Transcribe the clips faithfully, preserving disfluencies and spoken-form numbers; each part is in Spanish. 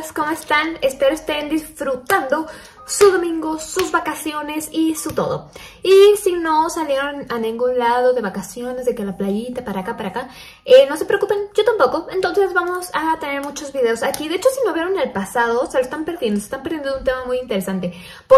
amigos, ¿cómo están? Espero estén disfrutando su domingo, sus vacaciones y su todo. Y si no salieron a ningún lado de vacaciones, de que la playita, para acá, para acá, eh, no se preocupen, yo tampoco. Entonces vamos a tener muchos videos aquí. De hecho, si no vieron el pasado, se lo están perdiendo. Se están perdiendo de un tema muy interesante.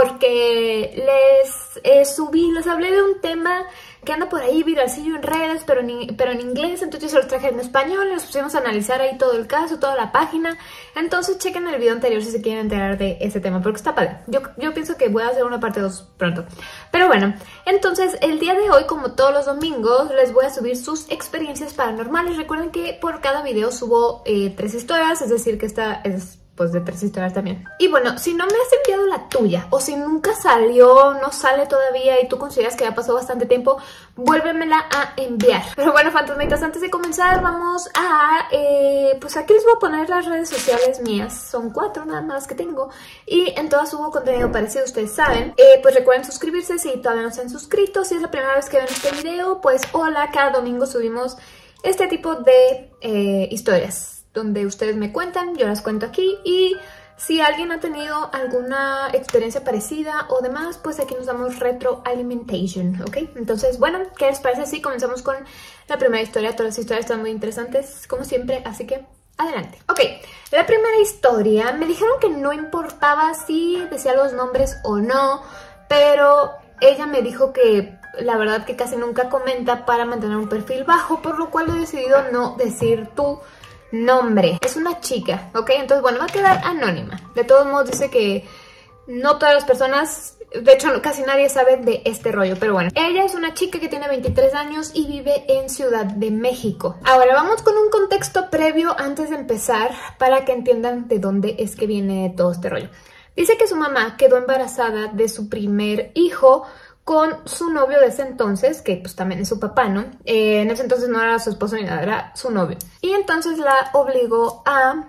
Porque les eh, subí, les hablé de un tema que anda por ahí viralcillo en redes, pero en, pero en inglés. Entonces yo se los traje en español y nos pusimos a analizar ahí todo el caso, toda la página. Entonces chequen el video anterior si se quieren enterar de ese tema, porque está padre. Yo, yo pienso que voy a hacer una parte dos pronto. Pero bueno, entonces el día de hoy, como todos los domingos, les voy a subir sus experiencias paranormales. Recuerden que por cada video subo eh, tres historias, es decir que esta es pues de tres historias también. Y bueno, si no me has enviado la tuya o si nunca salió, no sale todavía y tú consideras que ya pasó bastante tiempo, vuélvemela a enviar. Pero bueno, fantasmitas, antes de comenzar vamos a... Eh, pues aquí les voy a poner las redes sociales mías. Son cuatro nada más que tengo y en todas subo contenido parecido, ustedes saben. Eh, pues recuerden suscribirse si todavía no se han suscrito. Si es la primera vez que ven este video, pues hola, cada domingo subimos este tipo de eh, historias donde ustedes me cuentan, yo las cuento aquí, y si alguien ha tenido alguna experiencia parecida o demás, pues aquí nos damos retroalimentation, ¿ok? Entonces, bueno, ¿qué les parece si comenzamos con la primera historia? Todas las historias están muy interesantes, como siempre, así que adelante. Ok, la primera historia, me dijeron que no importaba si decía los nombres o no, pero ella me dijo que la verdad que casi nunca comenta para mantener un perfil bajo, por lo cual he decidido no decir tu nombre. Es una chica, ¿ok? Entonces, bueno, va a quedar anónima. De todos modos, dice que no todas las personas, de hecho, casi nadie sabe de este rollo, pero bueno. Ella es una chica que tiene veintitrés años y vive en Ciudad de México. Ahora, vamos con un contexto previo antes de empezar para que entiendan de dónde es que viene todo este rollo. Dice que su mamá quedó embarazada de su primer hijo con su novio de ese entonces, que pues también es su papá, ¿no? Eh, en ese entonces no era su esposo ni nada, era su novio. Y entonces la obligó a...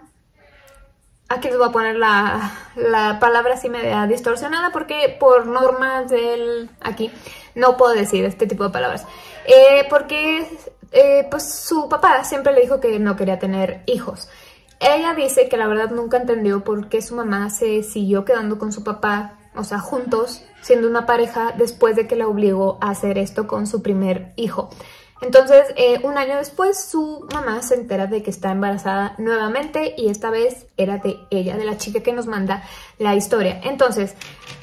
Aquí les voy a poner la, la palabra así media distorsionada porque por normas del... Aquí no puedo decir este tipo de palabras. Eh, porque eh, pues su papá siempre le dijo que no quería tener hijos. Ella dice que la verdad nunca entendió por qué su mamá se siguió quedando con su papá, o sea, juntos, siendo una pareja, después de que la obligó a hacer esto con su primer hijo. Entonces, eh, un año después, su mamá se entera de que está embarazada nuevamente y esta vez era de ella, de la chica que nos manda la historia. Entonces,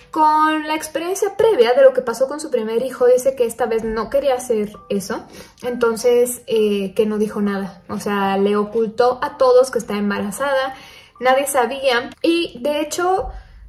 con la experiencia previa de lo que pasó con su primer hijo, dice que esta vez no quería hacer eso, entonces eh, que no dijo nada. O sea, le ocultó a todos que está embarazada, nadie sabía y de hecho...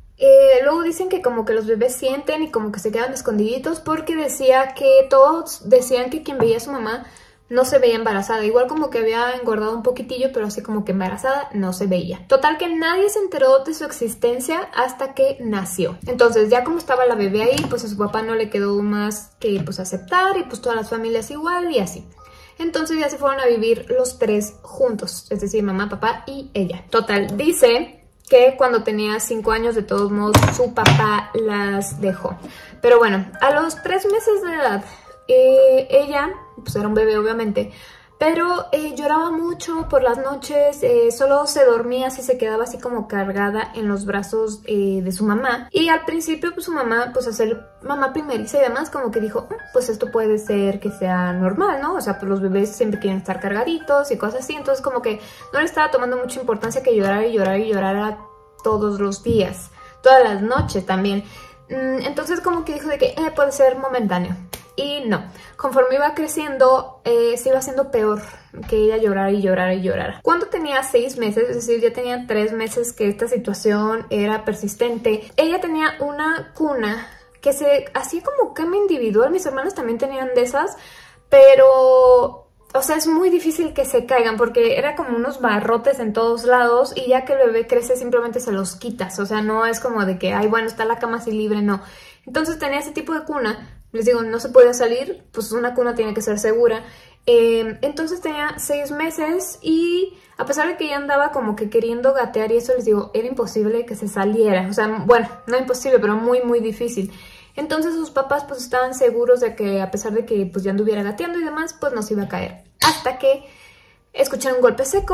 Eh, luego dicen que como que los bebés sienten y como que se quedan escondiditos porque decía que todos decían que quien veía a su mamá no se veía embarazada. Igual como que había engordado un poquitillo, pero así como que embarazada no se veía. Total que nadie se enteró de su existencia hasta que nació. Entonces ya como estaba la bebé ahí, pues a su papá no le quedó más que pues aceptar y pues todas las familias igual y así. Entonces ya se fueron a vivir los tres juntos, es decir, mamá, papá y ella. Total, dice que cuando tenía cinco años, de todos modos, su papá las dejó. Pero bueno, a los tres meses de edad, eh, ella, pues era un bebé obviamente, pero eh, lloraba mucho por las noches, eh, solo se dormía así, se quedaba así como cargada en los brazos eh, de su mamá. Y al principio, pues su mamá, pues al ser mamá primeriza y demás, como que dijo, pues esto puede ser que sea normal, ¿no? O sea, pues los bebés siempre quieren estar cargaditos y cosas así. Entonces como que no le estaba tomando mucha importancia que llorara y llorara y llorara todos los días, todas las noches también. Entonces como que dijo de que eh, puede ser momentáneo. Y no, conforme iba creciendo, eh, se iba haciendo peor que ella llorara y llorara y llorara. Cuando tenía seis meses, es decir, ya tenía tres meses que esta situación era persistente, ella tenía una cuna que se hacía como cama individual. Mis hermanas también tenían de esas, pero... O sea, es muy difícil que se caigan porque era como unos barrotes en todos lados y ya que el bebé crece simplemente se los quitas. O sea, no es como de que, ay, bueno, está la cama así libre, no. Entonces tenía ese tipo de cuna. Les digo, no se podía salir, pues una cuna tiene que ser segura. Eh, entonces tenía seis meses y a pesar de que ella andaba como que queriendo gatear y eso, les digo, era imposible que se saliera. O sea, bueno, no imposible, pero muy, muy difícil. Entonces sus papás pues estaban seguros de que a pesar de que pues ya anduviera gateando y demás, pues no se iba a caer. Hasta que escucharon un golpe seco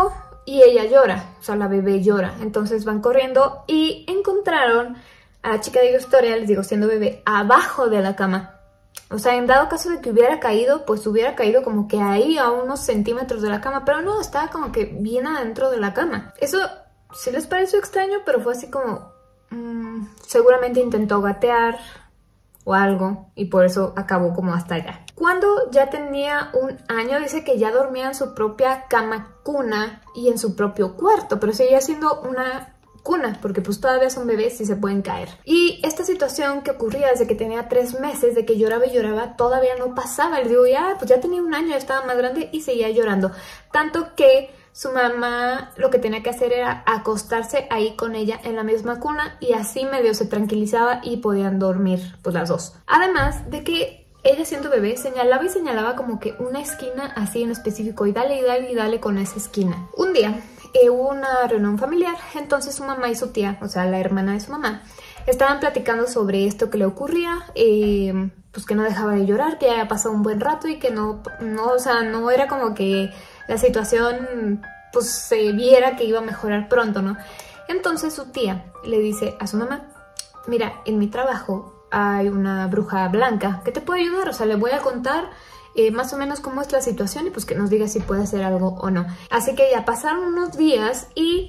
y ella llora, o sea, la bebé llora. Entonces van corriendo y encontraron a la chica de la historia, les digo, siendo bebé, abajo de la cama. O sea, en dado caso de que hubiera caído, pues hubiera caído como que ahí a unos centímetros de la cama, pero no, estaba como que bien adentro de la cama. Eso sí les pareció extraño, pero fue así como... Mmm, seguramente intentó gatear o algo y por eso acabó como hasta allá. Cuando ya tenía un año, dice que ya dormía en su propia cama cuna y en su propio cuarto, pero seguía siendo una cuna, porque pues todavía son bebés y se pueden caer. Y esta situación que ocurría desde que tenía tres meses, de que lloraba y lloraba, todavía no pasaba. Le digo, ya, pues ya tenía un año, ya estaba más grande y seguía llorando. Tanto que su mamá lo que tenía que hacer era acostarse ahí con ella en la misma cuna y así medio se tranquilizaba y podían dormir pues las dos. Además de que ella siendo bebé señalaba y señalaba como que una esquina así en específico y dale y dale y dale con esa esquina. Un día eh, hubo una reunión familiar, entonces su mamá y su tía, o sea la hermana de su mamá, estaban platicando sobre esto que le ocurría, eh, pues que no dejaba de llorar, que ya había pasado un buen rato y que no, no, o sea, no era como que la situación pues se viera que iba a mejorar pronto, ¿no? Entonces su tía le dice a su mamá, mira, en mi trabajo hay una bruja blanca que te puede ayudar, o sea, le voy a contar eh, más o menos cómo es la situación y pues que nos diga si puede hacer algo o no. Así que ya pasaron unos días y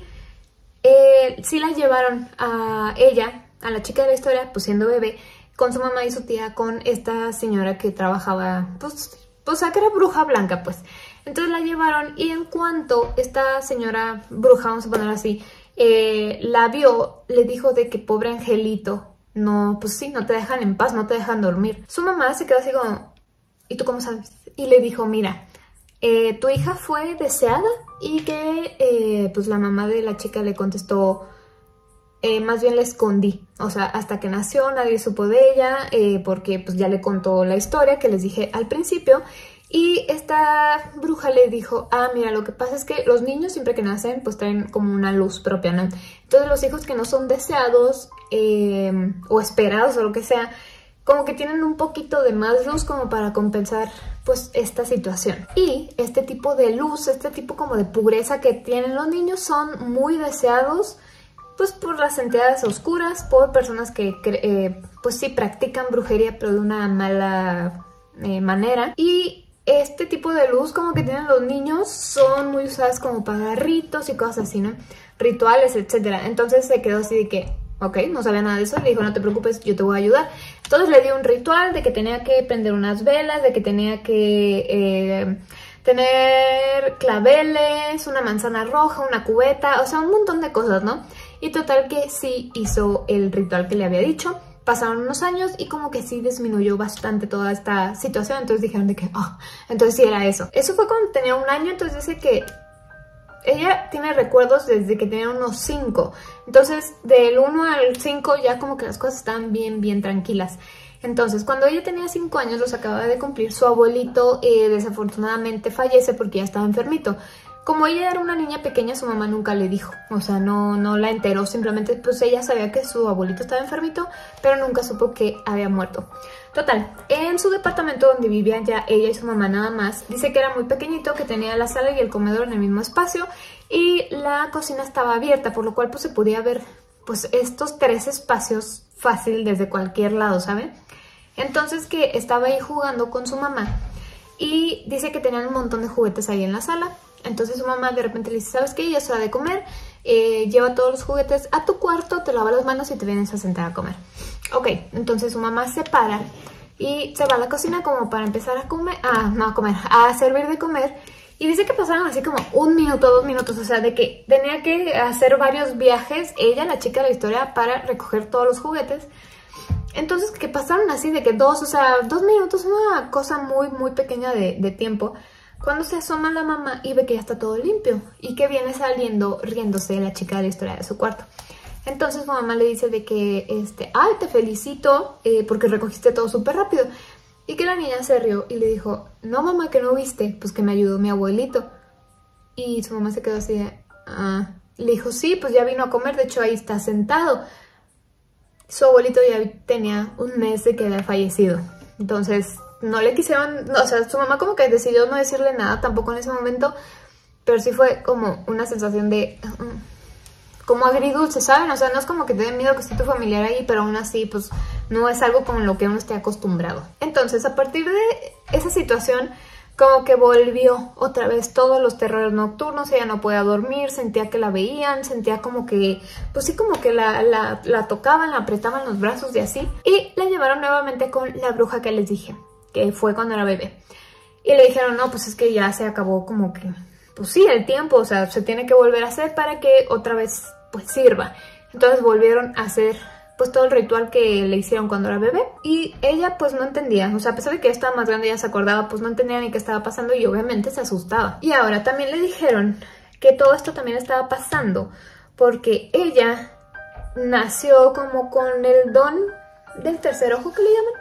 eh, sí la llevaron a ella, a la chica de la historia, pues siendo bebé, con su mamá y su tía, con esta señora que trabajaba, pues, pues, o sea, que era bruja blanca, pues. Entonces la llevaron y en cuanto esta señora bruja, vamos a ponerla así, eh, la vio, le dijo de que pobre angelito, no, pues sí, no te dejan en paz, no te dejan dormir. Su mamá se quedó así como, ¿y tú cómo sabes? Y le dijo, mira, eh, tu hija fue deseada y que eh, pues la mamá de la chica le contestó, eh, más bien la escondí. O sea, hasta que nació nadie supo de ella eh, porque pues ya le contó la historia que les dije al principio. Y esta bruja le dijo, ah, mira, lo que pasa es que los niños siempre que nacen pues traen como una luz propia, ¿no? Entonces los hijos que no son deseados eh, o esperados o lo que sea, como que tienen un poquito de más luz como para compensar pues esta situación. Y este tipo de luz, este tipo como de pureza que tienen los niños son muy deseados pues por las entidades oscuras, por personas que eh, pues sí practican brujería pero de una mala eh, manera. Y este tipo de luz como que tienen los niños son muy usadas como para ritos y cosas así, ¿no? Rituales, etcétera. Entonces se quedó así de que, ok, no sabía nada de eso. Le dijo, no te preocupes, yo te voy a ayudar. Entonces le dio un ritual de que tenía que prender unas velas, de que tenía que eh, tener claveles, una manzana roja, una cubeta, o sea, un montón de cosas, ¿no? Y total que sí hizo el ritual que le había dicho. Pasaron unos años y como que sí disminuyó bastante toda esta situación. Entonces dijeron de que, oh, entonces sí era eso. Eso fue cuando tenía un año, entonces dice que ella tiene recuerdos desde que tenía unos cinco. Entonces del uno al cinco ya como que las cosas estaban bien, bien tranquilas. Entonces cuando ella tenía cinco años, los acababa de cumplir, su abuelito eh, desafortunadamente fallece porque ya estaba enfermito. Como ella era una niña pequeña, su mamá nunca le dijo, o sea, no, no la enteró, simplemente pues ella sabía que su abuelito estaba enfermito, pero nunca supo que había muerto. Total, en su departamento donde vivían ya ella y su mamá nada más, dice que era muy pequeñito, que tenía la sala y el comedor en el mismo espacio y la cocina estaba abierta, por lo cual pues se podía ver pues estos tres espacios fácil desde cualquier lado, ¿saben? Entonces que estaba ahí jugando con su mamá y dice que tenían un montón de juguetes ahí en la sala. Entonces su mamá de repente le dice, ¿sabes qué? Ya es hora de comer, eh, lleva todos los juguetes a tu cuarto, te lava las manos y te vienes a sentar a comer. Ok, entonces su mamá se para y se va a la cocina como para empezar a comer, ah, no a comer, a servir de comer. Y dice que pasaron así como un minuto, dos minutos, o sea, de que tenía que hacer varios viajes, ella, la chica de la historia, para recoger todos los juguetes. Entonces que pasaron así de que dos, o sea, dos minutos, una cosa muy, muy pequeña de, de tiempo. Cuando se asoma la mamá y ve que ya está todo limpio y que viene saliendo riéndose la chica de la historia de su cuarto. Entonces su mamá le dice de que, este, ay, te felicito eh, porque recogiste todo súper rápido. Y que la niña se rió y le dijo, no mamá, que no viste, pues que me ayudó mi abuelito. Y su mamá se quedó así de, ah. Le dijo, sí, pues ya vino a comer, de hecho ahí está sentado. Su abuelito ya tenía un mes de que había fallecido. Entonces no le quisieron, o sea, su mamá como que decidió no decirle nada tampoco en ese momento, pero sí fue como una sensación de... como agridulce, ¿saben? O sea, no es como que te dé miedo que esté tu familiar ahí, pero aún así, pues, no es algo con lo que uno esté acostumbrado. Entonces, a partir de esa situación, como que volvió otra vez todos los terrores nocturnos, ella no podía dormir, sentía que la veían, sentía como que, pues sí, como que la, la, la tocaban, la apretaban los brazos y así. Y la llevaron nuevamente con la bruja que les dije, que fue cuando era bebé. Y le dijeron, no, pues es que ya se acabó como que, pues sí, el tiempo, o sea, se tiene que volver a hacer para que otra vez pues sirva. Entonces volvieron a hacer pues todo el ritual que le hicieron cuando era bebé y ella pues no entendía, o sea, a pesar de que ya estaba más grande, ya se acordaba, pues no entendía ni qué estaba pasando y obviamente se asustaba. Y ahora también le dijeron que todo esto también estaba pasando porque ella nació como con el don del tercer ojo que le llaman.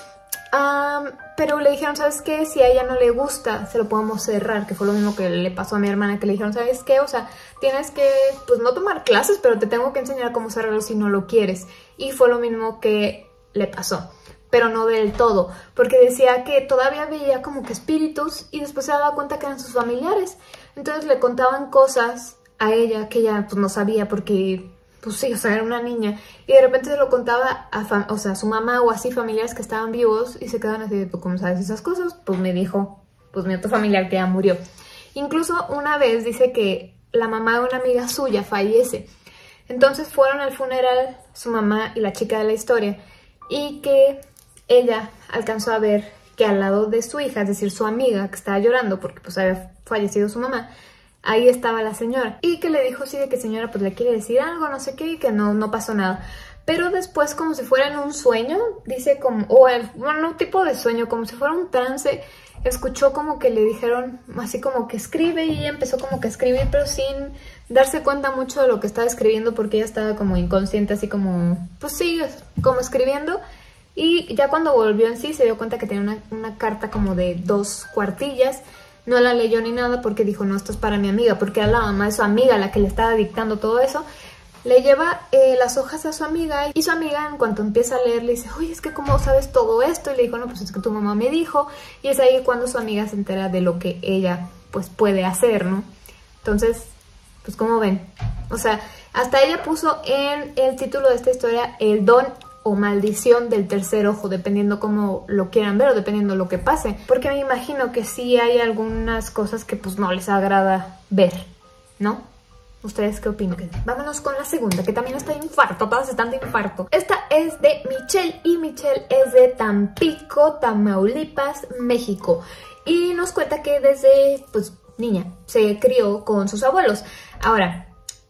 Um, pero le dijeron, ¿sabes qué? Si a ella no le gusta, se lo podemos cerrar, que fue lo mismo que le pasó a mi hermana, que le dijeron, ¿sabes qué? O sea, tienes que, pues no tomar clases, pero te tengo que enseñar cómo cerrarlo si no lo quieres. Y fue lo mismo que le pasó, pero no del todo, porque decía que todavía veía como que espíritus y después se daba cuenta que eran sus familiares. Entonces le contaban cosas a ella que ella pues no sabía porque... pues sí, o sea, era una niña, y de repente se lo contaba a, o sea, a su mamá o así familiares que estaban vivos y se quedaban así de, ¿cómo sabes esas cosas? Pues me dijo, pues mi otro familiar que ya murió. Incluso una vez dice que la mamá de una amiga suya fallece, entonces fueron al funeral su mamá y la chica de la historia, y que ella alcanzó a ver que al lado de su hija, es decir, su amiga que estaba llorando porque pues había fallecido su mamá, ahí estaba la señora. Y que le dijo, sí, de que señora, pues le quiere decir algo, no sé qué, y que no, no pasó nada. Pero después, como si fuera en un sueño, dice como, o el, bueno, un tipo de sueño, como si fuera un trance, escuchó como que le dijeron, así como que escribe, y ella empezó como que a escribir, pero sin darse cuenta mucho de lo que estaba escribiendo, porque ella estaba como inconsciente, así como, pues sí, como escribiendo. Y ya cuando volvió en sí, se dio cuenta que tenía una, una carta como de dos cuartillas. No la leyó ni nada porque dijo, no, esto es para mi amiga, porque era la mamá de su amiga la que le estaba dictando todo eso. Le lleva eh, las hojas a su amiga y su amiga en cuanto empieza a leer le dice, oye, es que ¿cómo sabes todo esto? Y le dijo, no, pues es que tu mamá me dijo. Y es ahí cuando su amiga se entera de lo que ella pues puede hacer, ¿no? Entonces, pues como ven, o sea, hasta ella puso en el título de esta historia el don o maldición del tercer ojo, dependiendo cómo lo quieran ver o dependiendo lo que pase. Porque me imagino que sí hay algunas cosas que pues no les agrada ver, ¿no? ¿Ustedes qué opinan? Vámonos con la segunda, que también está de infarto, todas están de infarto. Esta es de Michelle y Michelle es de Tampico, Tamaulipas, México. Y nos cuenta que desde, pues, niña, se crió con sus abuelos. Ahora,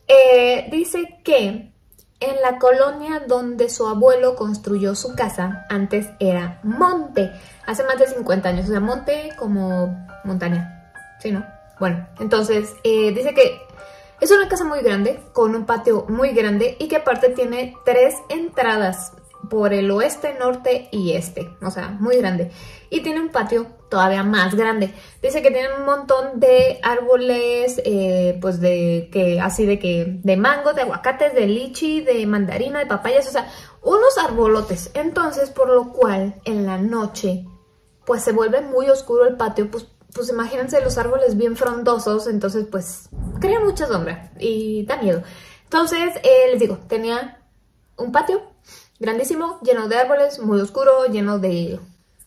eh, dice que en la colonia donde su abuelo construyó su casa, antes era monte, hace más de cincuenta años, o sea, monte como montaña, ¿sí, no? Bueno, entonces, eh, dice que es una casa muy grande, con un patio muy grande y que aparte tiene tres entradas por el oeste, norte y este, o sea, muy grande. Y tiene un patio todavía más grande. Dice que tiene un montón de árboles, eh, pues de que así de que de mango, de aguacates, de lichi, de mandarina, de papayas, o sea, unos arbolotes. Entonces, por lo cual en la noche, pues se vuelve muy oscuro el patio, pues, pues imagínense los árboles bien frondosos, entonces pues crea mucha sombra y da miedo. Entonces, eh, les digo, tenía un patio grandísimo, lleno de árboles, muy oscuro, lleno de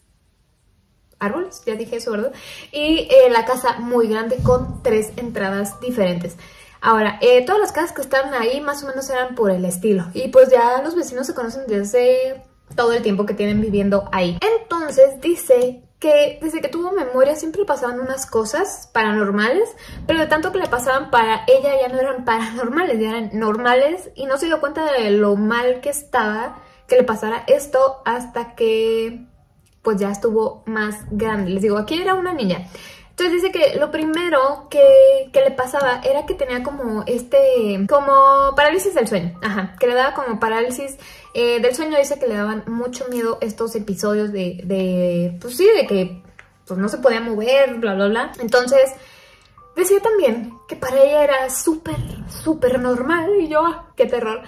árboles, ya dije eso, ¿verdad? Y eh, la casa muy grande con tres entradas diferentes. Ahora, eh, todas las casas que están ahí más o menos eran por el estilo. Y pues ya los vecinos se conocen desde todo el tiempo que tienen viviendo ahí. Entonces dice que desde que tuvo memoria siempre pasaban unas cosas paranormales, pero de tanto que le pasaban para ella ya no eran paranormales, ya eran normales, y no se dio cuenta de lo mal que estaba que le pasara esto hasta que pues ya estuvo más grande. Les digo, aquí era una niña. Entonces dice que lo primero que, que le pasaba era que tenía como este, como parálisis del sueño. Ajá, que le daba como parálisis eh, del sueño. Dice que le daban mucho miedo estos episodios de, de, pues sí, de que pues no se podía mover, bla, bla, bla. Entonces decía también que para ella era súper, súper normal. Y yo, ah, qué terror.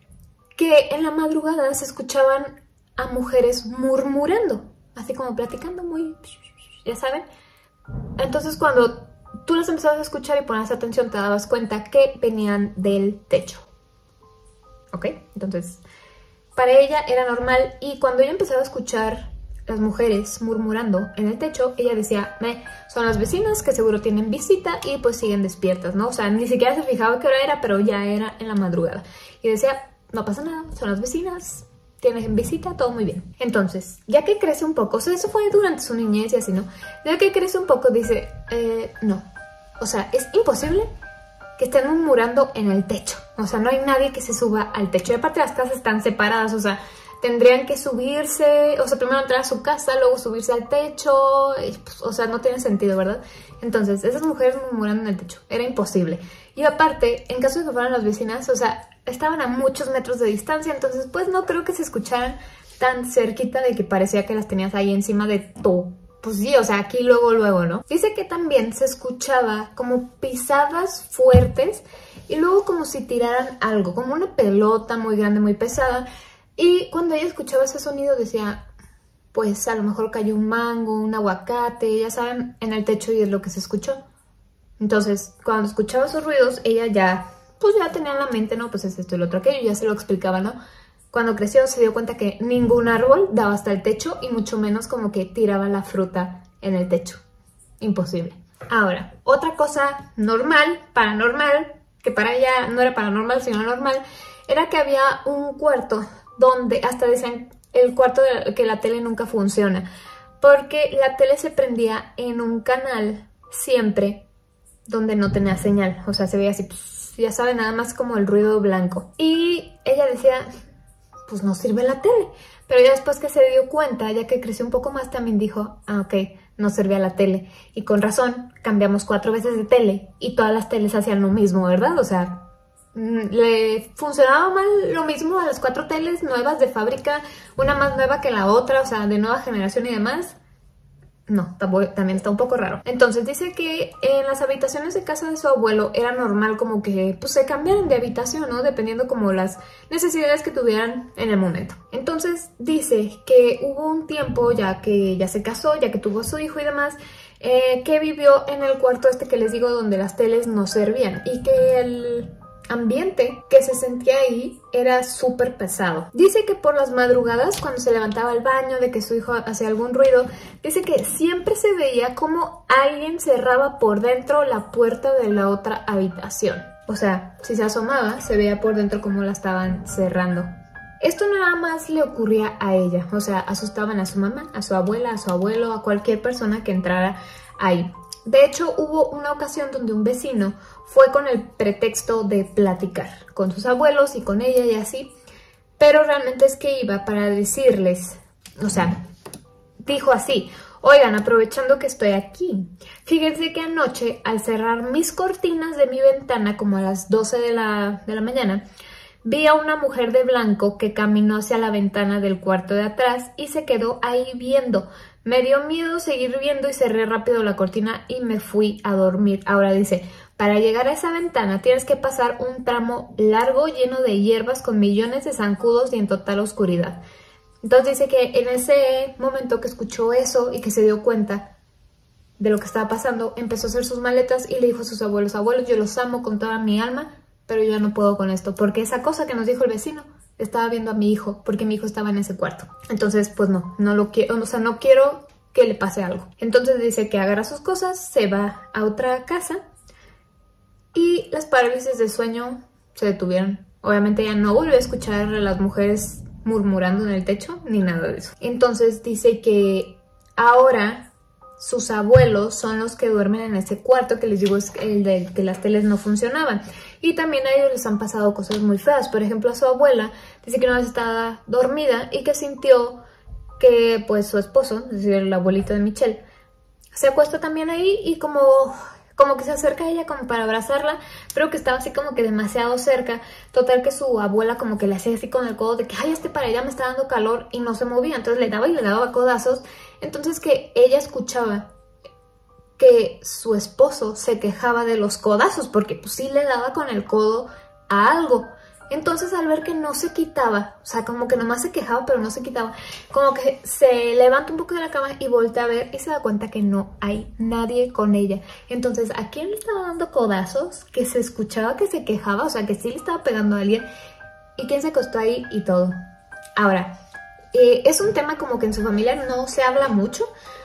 Que en la madrugada se escuchaban a mujeres murmurando, así como platicando muy, ya saben. Entonces cuando tú las empezabas a escuchar y ponías atención, te dabas cuenta que venían del techo. ¿Ok? Entonces, para ella era normal, y cuando ella empezaba a escuchar las mujeres murmurando en el techo, ella decía, "Me, son las vecinas que seguro tienen visita y pues siguen despiertas", ¿no? O sea, ni siquiera se fijaba qué hora era, pero ya era en la madrugada. Y decía, no pasa nada, son las vecinas, tienen visita, todo muy bien. Entonces, ya que crece un poco, o sea, eso fue durante su niñez y así, ¿no? Ya que crece un poco, dice, eh, no, o sea, es imposible que estén murmurando en el techo. O sea, no hay nadie que se suba al techo. Y aparte las casas están separadas, o sea, tendrían que subirse, o sea, primero entrar a su casa, luego subirse al techo, y, pues, o sea, no tiene sentido, ¿verdad? Entonces, esas mujeres murmurando en el techo, era imposible. Y aparte, en caso de que fueran las vecinas, o sea, estaban a muchos metros de distancia, entonces, pues no creo que se escucharan tan cerquita de que parecía que las tenías ahí encima de tu... Pues sí, o sea, aquí luego, luego, ¿no? Dice que también se escuchaba como pisadas fuertes y luego como si tiraran algo, como una pelota muy grande, muy pesada. Y cuando ella escuchaba ese sonido decía, pues a lo mejor cayó un mango, un aguacate, ya saben, en el techo, y es lo que se escuchó. Entonces, cuando escuchaba esos ruidos, ella ya, pues ya tenía en la mente, ¿no? Pues es esto y lo otro, aquello, ya se lo explicaba, ¿no? Cuando creció se dio cuenta que ningún árbol daba hasta el techo y mucho menos como que tiraba la fruta en el techo. Imposible. Ahora, otra cosa normal, paranormal, que para ella no era paranormal sino normal, era que había un cuarto donde hasta decían el cuarto de que la tele nunca funciona, porque la tele se prendía en un canal siempre donde no tenía señal, o sea, se veía así, pues, ya saben, nada más como el ruido blanco. Y ella decía, pues no sirve la tele. Pero ya después que se dio cuenta, ya que creció un poco más, también dijo, ah, ok, no servía la tele. Y con razón, cambiamos cuatro veces de tele y todas las teles hacían lo mismo, ¿verdad? O sea, le funcionaba mal lo mismo a las cuatro teles nuevas de fábrica, una más nueva que la otra, o sea, de nueva generación y demás. No, también está un poco raro. Entonces dice que en las habitaciones de casa de su abuelo era normal como que pues se cambiaran de habitación, ¿no? Dependiendo como las necesidades que tuvieran en el momento. Entonces dice que hubo un tiempo ya que ya se casó, ya que tuvo su hijo y demás, eh, que vivió en el cuarto este que les digo donde las teles no servían y que el ambiente que se sentía ahí era súper pesado. Dice que por las madrugadas, cuando se levantaba al baño, de que su hijo hacía algún ruido, dice que siempre se veía como alguien cerraba por dentro la puerta de la otra habitación. O sea, si se asomaba, se veía por dentro como la estaban cerrando. Esto nada más le ocurría a ella, o sea, asustaban a su mamá, a su abuela, a su abuelo, a cualquier persona que entrara ahí. De hecho, hubo una ocasión donde un vecino fue con el pretexto de platicar con sus abuelos y con ella y así, pero realmente es que iba para decirles, o sea, dijo así, oigan, aprovechando que estoy aquí, fíjense que anoche al cerrar mis cortinas de mi ventana como a las doce de la, de la mañana, vi a una mujer de blanco que caminó hacia la ventana del cuarto de atrás y se quedó ahí viendo. Me dio miedo seguir viendo y cerré rápido la cortina y me fui a dormir. Ahora dice, para llegar a esa ventana tienes que pasar un tramo largo lleno de hierbas con millones de zancudos y en total oscuridad. Entonces dice que en ese momento que escuchó eso y que se dio cuenta de lo que estaba pasando, empezó a hacer sus maletas y le dijo a sus abuelos, abuelos, yo los amo con toda mi alma, pero yo ya no puedo con esto, porque esa cosa que nos dijo el vecino estaba viendo a mi hijo, porque mi hijo estaba en ese cuarto. Entonces, pues no, no lo quiero, o sea, no quiero que le pase algo. Entonces dice que agarra sus cosas, se va a otra casa y las parálisis de sueño se detuvieron. Obviamente ya no volvió a escuchar a las mujeres murmurando en el techo, ni nada de eso. Entonces dice que ahora sus abuelos son los que duermen en ese cuarto que les digo es el de que las teles no funcionaban. Y también a ellos les han pasado cosas muy feas. Por ejemplo, a su abuela dice que una vez estaba dormida y que sintió que pues su esposo, es decir, el abuelito de Michelle, se acuesta también ahí y como, como que se acerca a ella como para abrazarla, pero que estaba así como que demasiado cerca. Total que su abuela como que le hacía así con el codo de que ay, este para allá me está dando calor y no se movía. Entonces le daba y le daba codazos. Entonces que ella escuchaba que su esposo se quejaba de los codazos porque pues sí le daba con el codo a algo. Entonces al ver que no se quitaba, o sea, como que nomás se quejaba pero no se quitaba, como que se levanta un poco de la cama y voltea a ver y se da cuenta que no hay nadie con ella. Entonces, ¿a quién le estaba dando codazos? Que se escuchaba que se quejaba, o sea, que sí le estaba pegando a alguien. ¿Y quién se acostó ahí? Y todo. Ahora, eh, es un tema como que en su familia no se habla mucho,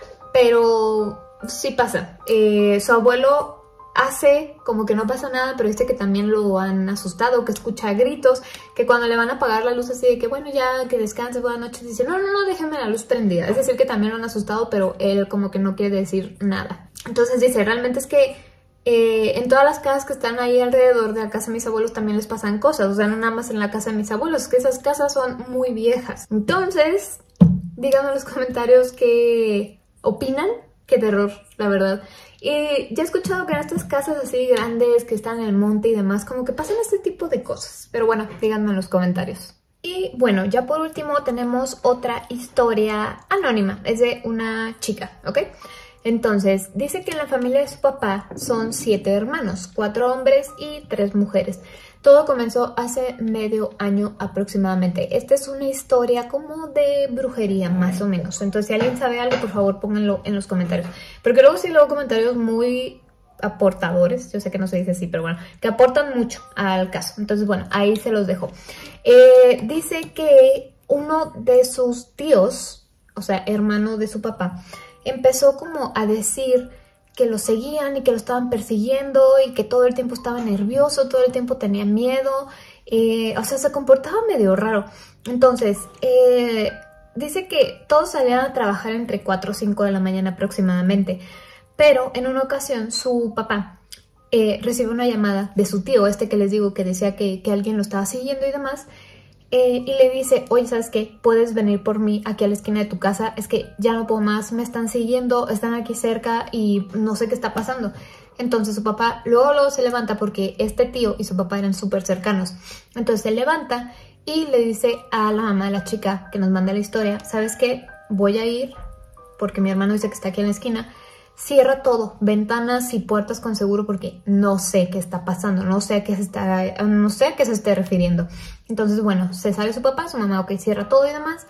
pero sí pasa. Eh, su abuelo hace como que no pasa nada, pero dice que también lo han asustado, que escucha gritos, que cuando le van a apagar la luz así de que bueno, ya que descanse, buenas noches, dice no, no, no, déjenme la luz prendida. Es decir, que también lo han asustado, pero él como que no quiere decir nada. Entonces dice, realmente es que eh, en todas las casas que están ahí alrededor de la casa de mis abuelos también les pasan cosas, o sea, no nada más en la casa de mis abuelos, que esas casas son muy viejas. Entonces, díganme en los comentarios qué opinan. Qué terror, la verdad. Y ya he escuchado que en estas casas así grandes que están en el monte y demás, como que pasan este tipo de cosas. Pero bueno, díganme en los comentarios. Y bueno, ya por último tenemos otra historia anónima. Es de una chica, ¿ok? Entonces, dice que en la familia de su papá son siete hermanos, cuatro hombres y tres mujeres. Todo comenzó hace medio año aproximadamente. Esta es una historia como de brujería, más o menos. Entonces, si alguien sabe algo, por favor, pónganlo en los comentarios. Porque luego sí luego comentarios muy aportadores. Yo sé que no se dice así, pero bueno, que aportan mucho al caso. Entonces, bueno, ahí se los dejo. Eh, dice que uno de sus tíos, o sea, hermano de su papá, empezó como a decir que lo seguían y que lo estaban persiguiendo y que todo el tiempo estaba nervioso, todo el tiempo tenía miedo, eh, o sea, se comportaba medio raro. Entonces, eh, dice que todos salían a trabajar entre cuatro o cinco de la mañana aproximadamente, pero en una ocasión su papá eh, recibió una llamada de su tío, este que les digo que decía que, que alguien lo estaba siguiendo y demás, Eh, y le dice, oye, ¿sabes qué? Puedes venir por mí aquí a la esquina de tu casa, es que ya no puedo más, me están siguiendo, están aquí cerca y no sé qué está pasando. Entonces su papá luego, luego se levanta porque este tío y su papá eran súper cercanos. Entonces se levanta y le dice a la mamá de la chica que nos manda la historia, ¿sabes qué? Voy a ir porque mi hermano dice que está aquí en la esquina. Cierra todo, ventanas y puertas con seguro porque no sé qué está pasando, no sé a qué se está, no sé a qué se esté refiriendo. Entonces, bueno, se sale su papá, su mamá, ok, cierra todo y demás.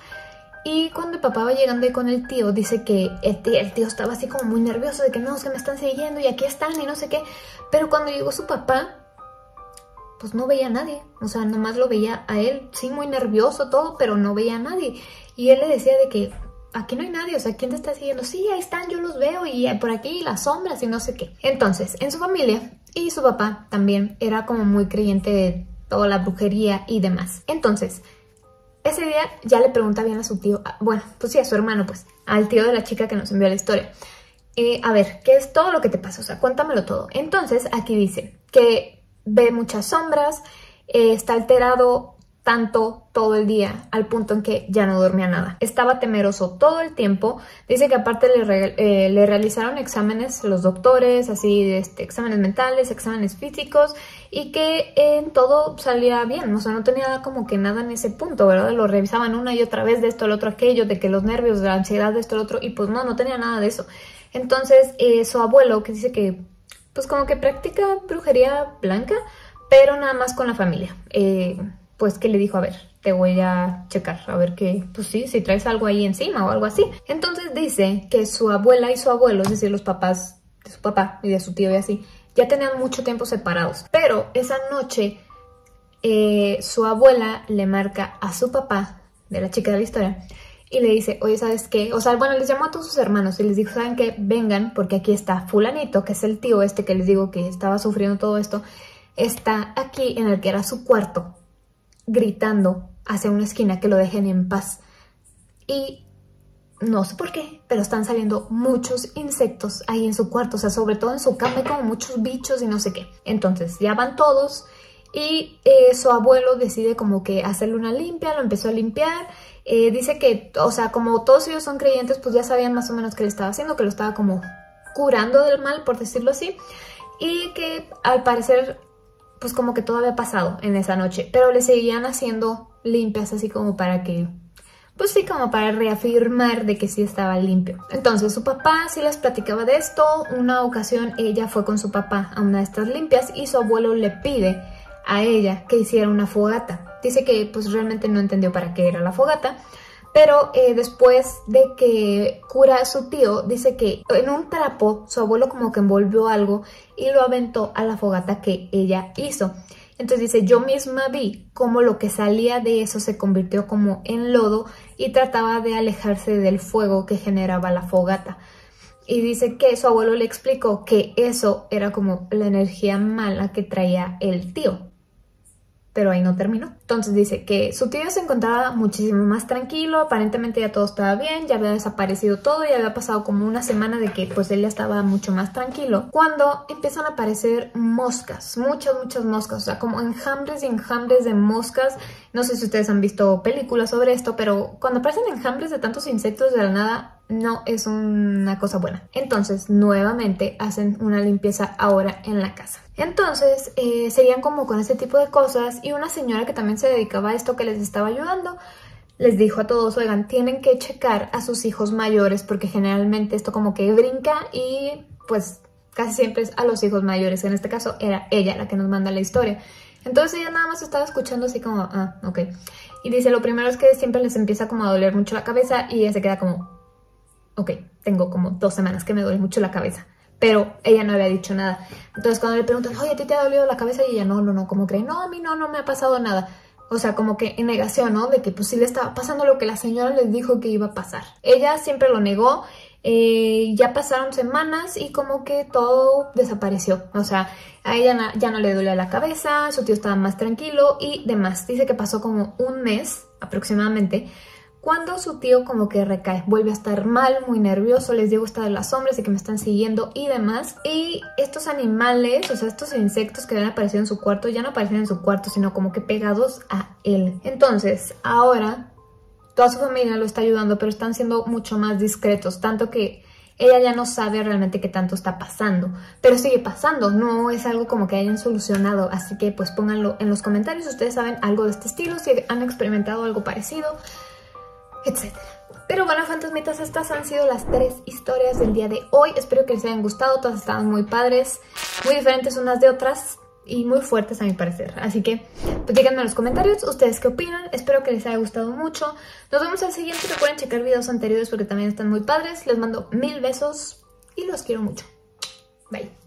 Y cuando el papá va llegando ahí con el tío, dice que el tío, el tío estaba así como muy nervioso de que no, es que me están siguiendo y aquí están y no sé qué. Pero cuando llegó su papá, pues no veía a nadie, o sea, nomás lo veía a él, sí, muy nervioso todo, pero no veía a nadie. Y él le decía de que aquí no hay nadie, o sea, ¿quién te está siguiendo? Sí, ahí están, yo los veo y por aquí las sombras y no sé qué. Entonces, en su familia y su papá también era como muy creyente de toda la brujería y demás. Entonces, ese día ya le pregunta bien a su tío, bueno, pues sí, a su hermano, pues, al tío de la chica que nos envió la historia. Eh, a ver, ¿qué es todo lo que te pasa? O sea, cuéntamelo todo. Entonces, aquí dice que ve muchas sombras, eh, está alterado tanto todo el día, al punto en que ya no dormía nada. Estaba temeroso todo el tiempo. Dice que aparte le, re, eh, le realizaron exámenes los doctores, así, este, exámenes mentales, exámenes físicos, y que en todo salía bien. O sea, no tenía como que nada en ese punto, ¿verdad? Lo revisaban una y otra vez de esto, el otro, aquello, de que los nervios, de la ansiedad, de esto, el otro, y pues no, no tenía nada de eso. Entonces, eh, su abuelo, que dice que, pues como que practica brujería blanca, pero nada más con la familia. Eh... pues que le dijo, a ver, te voy a checar, a ver que, pues sí, si traes algo ahí encima o algo así. Entonces dice que su abuela y su abuelo, es decir, los papás de su papá y de su tío y así, ya tenían mucho tiempo separados. Pero esa noche eh, su abuela le marca a su papá, de la chica de la historia, y le dice, oye, ¿sabes qué? O sea, bueno, les llamó a todos sus hermanos y les dijo, ¿saben qué? Vengan, porque aquí está fulanito, que es el tío este que les digo que estaba sufriendo todo esto, está aquí en el que era su cuarto, gritando hacia una esquina que lo dejen en paz. Y no sé por qué, pero están saliendo muchos insectos ahí en su cuarto, o sea, sobre todo en su cama hay como muchos bichos y no sé qué. Entonces ya van todos y eh, su abuelo decide como que hacerle una limpia, lo empezó a limpiar. Eh, dice que, o sea, como todos ellos son creyentes, pues ya sabían más o menos qué le estaba haciendo, que lo estaba como curando del mal, por decirlo así, y que al parecer pues como que todo había pasado en esa noche, pero le seguían haciendo limpias así como para que, pues sí, como para reafirmar de que sí estaba limpio. Entonces su papá sí les platicaba de esto. Una ocasión ella fue con su papá a una de estas limpias y su abuelo le pide a ella que hiciera una fogata. Dice que pues realmente no entendió para qué era la fogata, pero eh, después de que cura a su tío, dice que en un trapo su abuelo como que envolvió algo y lo aventó a la fogata que ella hizo. Entonces dice, yo misma vi cómo lo que salía de eso se convirtió como en lodo y trataba de alejarse del fuego que generaba la fogata. Y dice que su abuelo le explicó que eso era como la energía mala que traía el tío. Pero ahí no terminó. Entonces dice que su tío se encontraba muchísimo más tranquilo, aparentemente ya todo estaba bien, ya había desaparecido todo y había pasado como una semana de que pues él ya estaba mucho más tranquilo. Cuando empiezan a aparecer moscas, muchas, muchas moscas, o sea, como enjambres y enjambres de moscas. No sé si ustedes han visto películas sobre esto, pero cuando aparecen enjambres de tantos insectos de la nada, no es una cosa buena. Entonces, nuevamente hacen una limpieza ahora en la casa. Entonces, eh, seguían como con ese tipo de cosas y una señora que también se dedicaba a esto, que les estaba ayudando, les dijo a todos, oigan, tienen que checar a sus hijos mayores porque generalmente esto como que brinca y pues casi siempre es a los hijos mayores. En este caso era ella la que nos manda la historia. Entonces ella nada más estaba escuchando así como, ah, ok. Y dice, lo primero es que siempre les empieza como a doler mucho la cabeza y ella se queda como, ok, tengo como dos semanas que me duele mucho la cabeza. Pero ella no le ha dicho nada. Entonces cuando le preguntan, oye, ¿a ti te ha dolido la cabeza? Y ella, no, no, no, ¿cómo cree? No, a mí no, no me ha pasado nada. O sea, como que en negación, ¿no? De que pues sí le estaba pasando lo que la señora les dijo que iba a pasar. Ella siempre lo negó. Eh, ya pasaron semanas y como que todo desapareció. O sea, a ella na ya no le dolía la cabeza, su tío estaba más tranquilo y demás. Dice que pasó como un mes aproximadamente cuando su tío como que recae, vuelve a estar mal, muy nervioso, les digo esta de las sombras y que me están siguiendo y demás. Y estos animales, o sea, estos insectos que habían aparecido en su cuarto, ya no aparecen en su cuarto, sino como que pegados a él. Entonces, ahora toda su familia lo está ayudando, pero están siendo mucho más discretos, tanto que ella ya no sabe realmente qué tanto está pasando, pero sigue pasando, no es algo como que hayan solucionado, así que pues pónganlo en los comentarios si ustedes saben algo de este estilo, si han experimentado algo parecido, etcétera. Pero bueno, fantasmitas, estas han sido las tres historias del día de hoy. Espero que les hayan gustado, todas estaban muy padres, muy diferentes unas de otras y muy fuertes a mi parecer. Así que pues díganme en los comentarios ustedes qué opinan. Espero que les haya gustado mucho. Nos vemos al siguiente. Recuerden checar videos anteriores porque también están muy padres. Les mando mil besos y los quiero mucho. Bye.